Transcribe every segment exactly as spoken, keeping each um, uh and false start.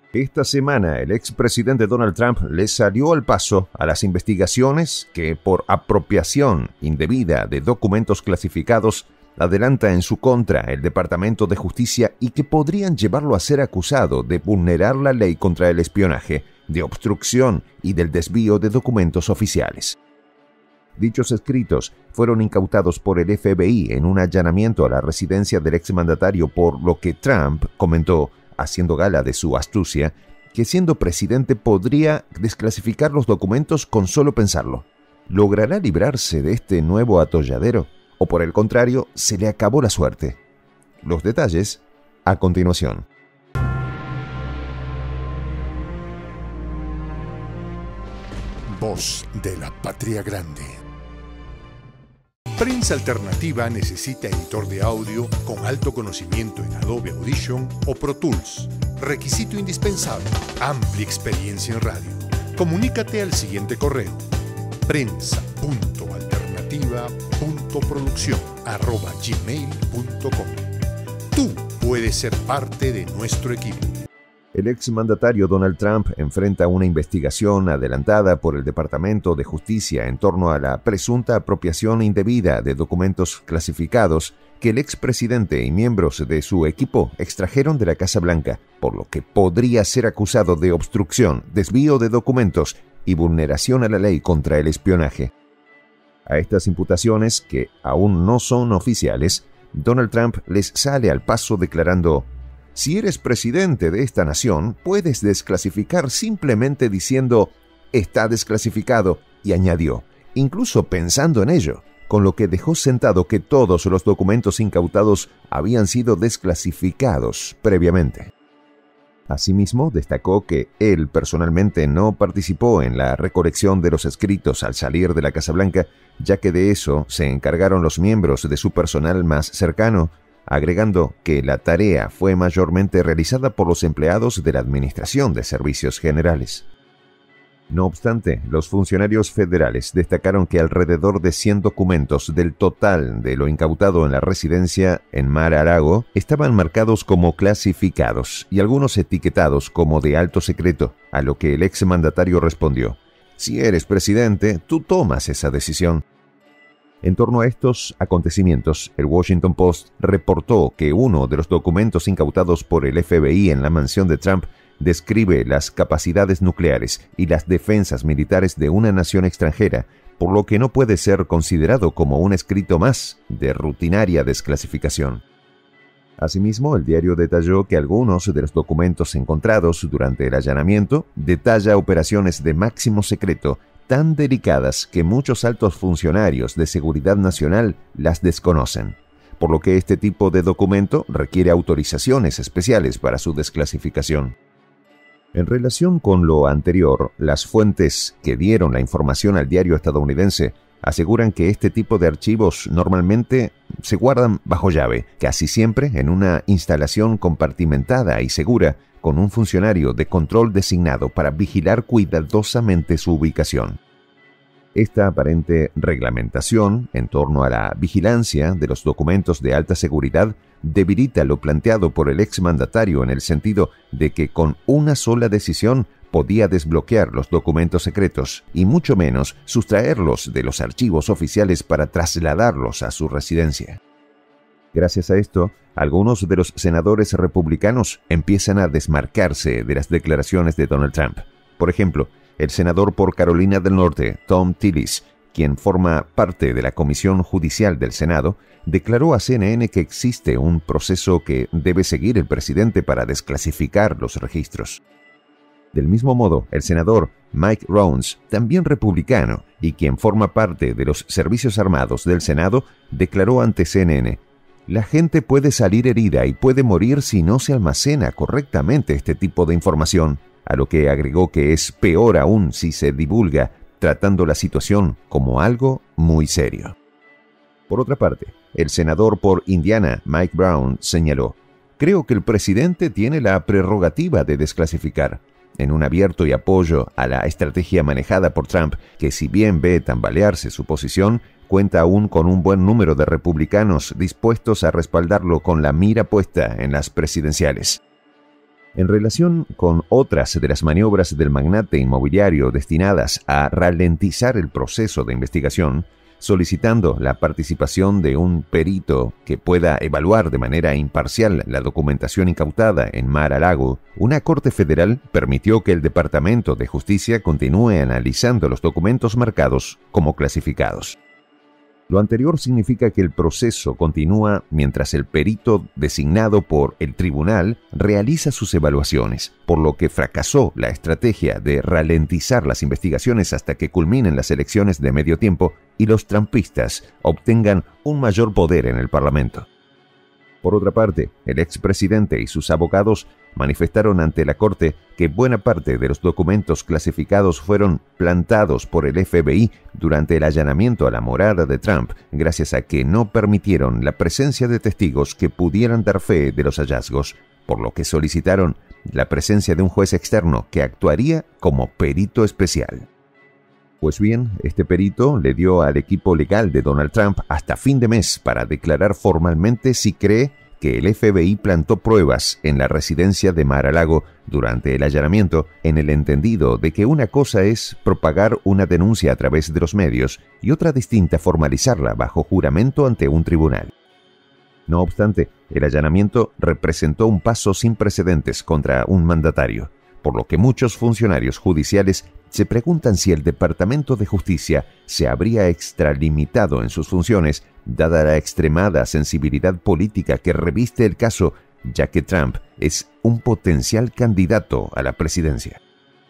Esta semana, el expresidente Donald Trump le salió al paso a las investigaciones que, por apropiación indebida de documentos clasificados, adelanta en su contra el Departamento de Justicia y que podrían llevarlo a ser acusado de vulnerar la ley contra el espionaje, de obstrucción y del desvío de documentos oficiales. Dichos escritos fueron incautados por el F B I en un allanamiento a la residencia del exmandatario, por lo que Trump comentó, haciendo gala de su astucia, que siendo presidente podría desclasificar los documentos con solo pensarlo. ¿Logrará librarse de este nuevo atolladero? ¿O por el contrario, se le acabó la suerte? Los detalles a continuación. Voz de la Patria Grande. Prensa Alternativa necesita editor de audio con alto conocimiento en Adobe Audition o Pro Tools. Requisito indispensable: amplia experiencia en radio. Comunícate al siguiente correo: prensa punto alternativa punto producción arroba gmail punto com. Tú puedes ser parte de nuestro equipo. El exmandatario Donald Trump enfrenta una investigación adelantada por el Departamento de Justicia en torno a la presunta apropiación indebida de documentos clasificados que el expresidente y miembros de su equipo extrajeron de la Casa Blanca, por lo que podría ser acusado de obstrucción, desvío de documentos y vulneración a la ley contra el espionaje. A estas imputaciones, que aún no son oficiales, Donald Trump les sale al paso declarando: si eres presidente de esta nación, puedes desclasificar simplemente diciendo «está desclasificado», y añadió, incluso pensando en ello, con lo que dejó sentado que todos los documentos incautados habían sido desclasificados previamente. Asimismo, destacó que él personalmente no participó en la recolección de los escritos al salir de la Casa Blanca, ya que de eso se encargaron los miembros de su personal más cercano, agregando que la tarea fue mayormente realizada por los empleados de la Administración de Servicios Generales. No obstante, los funcionarios federales destacaron que alrededor de cien documentos del total de lo incautado en la residencia en Mar-a-Lago estaban marcados como clasificados y algunos etiquetados como de alto secreto, a lo que el exmandatario respondió: si eres presidente, tú tomas esa decisión. En torno a estos acontecimientos, el Washington Post reportó que uno de los documentos incautados por el F B I en la mansión de Trump describe las capacidades nucleares y las defensas militares de una nación extranjera, por lo que no puede ser considerado como un escrito más de rutinaria desclasificación. Asimismo, el diario detalló que algunos de los documentos encontrados durante el allanamiento detalla operaciones de máximo secreto tan delicadas que muchos altos funcionarios de seguridad nacional las desconocen, por lo que este tipo de documento requiere autorizaciones especiales para su desclasificación. En relación con lo anterior, las fuentes que dieron la información al diario estadounidense aseguran que este tipo de archivos normalmente se guardan bajo llave, casi siempre en una instalación compartimentada y segura, con un funcionario de control designado para vigilar cuidadosamente su ubicación. Esta aparente reglamentación en torno a la vigilancia de los documentos de alta seguridad debilita lo planteado por el exmandatario en el sentido de que con una sola decisión podía desbloquear los documentos secretos y mucho menos sustraerlos de los archivos oficiales para trasladarlos a su residencia. Gracias a esto, algunos de los senadores republicanos empiezan a desmarcarse de las declaraciones de Donald Trump. Por ejemplo, el senador por Carolina del Norte, Thom Tillis, quien forma parte de la Comisión Judicial del Senado, declaró a C N N que existe un proceso que debe seguir el presidente para desclasificar los registros. Del mismo modo, el senador Mike Rounds, también republicano y quien forma parte de los servicios armados del Senado, declaró ante C N N: la gente puede salir herida y puede morir si no se almacena correctamente este tipo de información, a lo que agregó que es peor aún si se divulga, tratando la situación como algo muy serio. Por otra parte, el senador por Indiana, Mike Brown, señaló: creo que el presidente tiene la prerrogativa de desclasificar, en un abierto y apoyo a la estrategia manejada por Trump, que si bien ve tambalearse su posición, cuenta aún con un buen número de republicanos dispuestos a respaldarlo con la mira puesta en las presidenciales. En relación con otras de las maniobras del magnate inmobiliario destinadas a ralentizar el proceso de investigación, solicitando la participación de un perito que pueda evaluar de manera imparcial la documentación incautada en Mar-a-Lago, una corte federal permitió que el Departamento de Justicia continúe analizando los documentos marcados como clasificados. Lo anterior significa que el proceso continúa mientras el perito designado por el tribunal realiza sus evaluaciones, por lo que fracasó la estrategia de ralentizar las investigaciones hasta que culminen las elecciones de medio tiempo y los trumpistas obtengan un mayor poder en el Parlamento. Por otra parte, el expresidente y sus abogados manifestaron ante la Corte que buena parte de los documentos clasificados fueron plantados por el F B I durante el allanamiento a la morada de Trump, gracias a que no permitieron la presencia de testigos que pudieran dar fe de los hallazgos, por lo que solicitaron la presencia de un juez externo que actuaría como perito especial. Pues bien, este perito le dio al equipo legal de Donald Trump hasta fin de mes para declarar formalmente si cree que el F B I plantó pruebas en la residencia de Mar-a-Lago durante el allanamiento, en el entendido de que una cosa es propagar una denuncia a través de los medios y otra distinta formalizarla bajo juramento ante un tribunal. No obstante, el allanamiento representó un paso sin precedentes contra un mandatario, por lo que muchos funcionarios judiciales se preguntan si el Departamento de Justicia se habría extralimitado en sus funciones, dada la extremada sensibilidad política que reviste el caso, ya que Trump es un potencial candidato a la presidencia.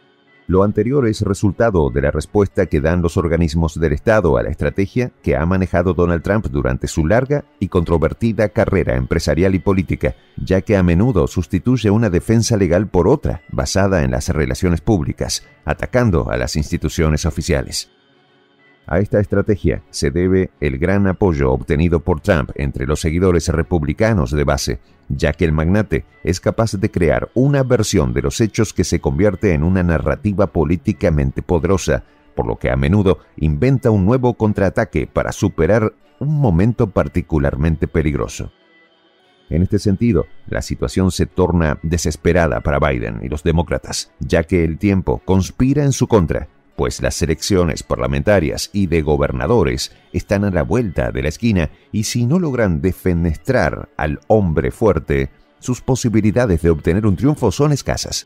Lo anterior es resultado de la respuesta que dan los organismos del Estado a la estrategia que ha manejado Donald Trump durante su larga y controvertida carrera empresarial y política, ya que a menudo sustituye una defensa legal por otra, basada en las relaciones públicas, atacando a las instituciones oficiales. A esta estrategia se debe el gran apoyo obtenido por Trump entre los seguidores republicanos de base, ya que el magnate es capaz de crear una versión de los hechos que se convierte en una narrativa políticamente poderosa, por lo que a menudo inventa un nuevo contraataque para superar un momento particularmente peligroso. En este sentido, la situación se torna desesperada para Biden y los demócratas, ya que el tiempo conspira en su contra, pues las elecciones parlamentarias y de gobernadores están a la vuelta de la esquina y si no logran defenestrar al hombre fuerte, sus posibilidades de obtener un triunfo son escasas.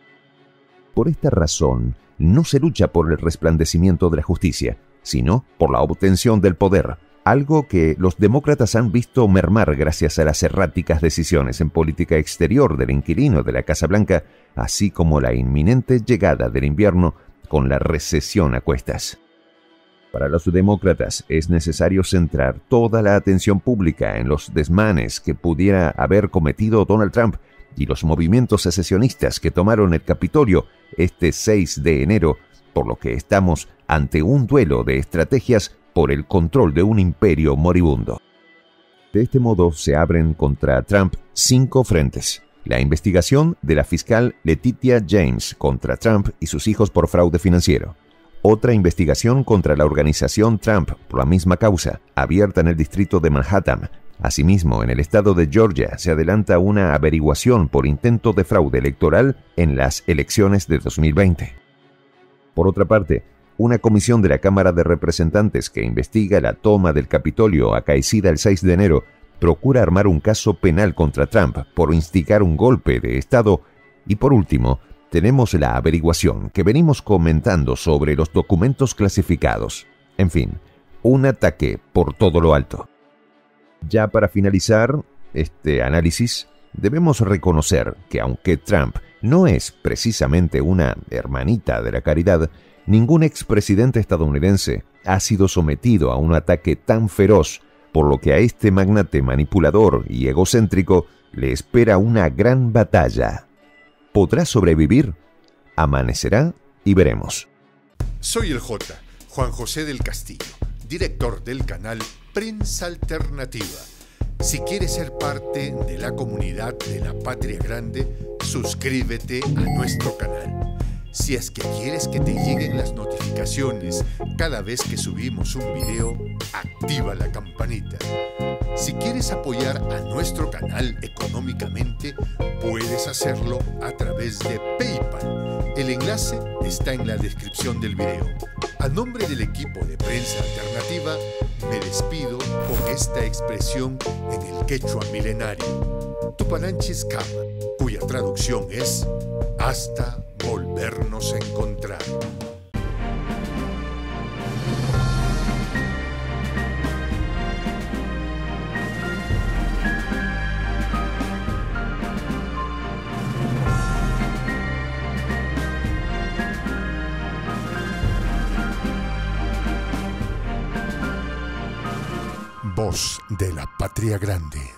Por esta razón, no se lucha por el resplandecimiento de la justicia, sino por la obtención del poder, algo que los demócratas han visto mermar gracias a las erráticas decisiones en política exterior del inquilino de la Casa Blanca, así como la inminente llegada del invierno con la recesión a cuestas. Para los demócratas es necesario centrar toda la atención pública en los desmanes que pudiera haber cometido Donald Trump y los movimientos secesionistas que tomaron el Capitolio este seis de enero, por lo que estamos ante un duelo de estrategias por el control de un imperio moribundo. De este modo se abren contra Trump cinco frentes. La investigación de la fiscal Letitia James contra Trump y sus hijos por fraude financiero. Otra investigación contra la organización Trump por la misma causa, abierta en el distrito de Manhattan. Asimismo, en el estado de Georgia se adelanta una averiguación por intento de fraude electoral en las elecciones de dos mil veinte. Por otra parte, una comisión de la Cámara de Representantes que investiga la toma del Capitolio acaecida el seis de enero procura armar un caso penal contra Trump por instigar un golpe de Estado. Y por último, tenemos la averiguación que venimos comentando sobre los documentos clasificados. En fin, un ataque por todo lo alto. Ya para finalizar este análisis, debemos reconocer que aunque Trump no es precisamente una hermanita de la caridad, ningún expresidente estadounidense ha sido sometido a un ataque tan feroz, por lo que a este magnate manipulador y egocéntrico le espera una gran batalla. ¿Podrá sobrevivir? Amanecerá y veremos. Soy el J, Juan José del Castillo, director del canal Prensa Alternativa. Si quieres ser parte de la comunidad de la Patria Grande, suscríbete a nuestro canal. Si es que quieres que te lleguen las notificaciones cada vez que subimos un video, activa la campanita. Si quieres apoyar a nuestro canal económicamente, puedes hacerlo a través de PayPal. El enlace está en la descripción del video. A nombre del equipo de Prensa Alternativa, me despido con esta expresión en el quechua milenario, Tupananchis Kama, cuya traducción es hasta volvernos a encontrar. Voz de la Patria Grande.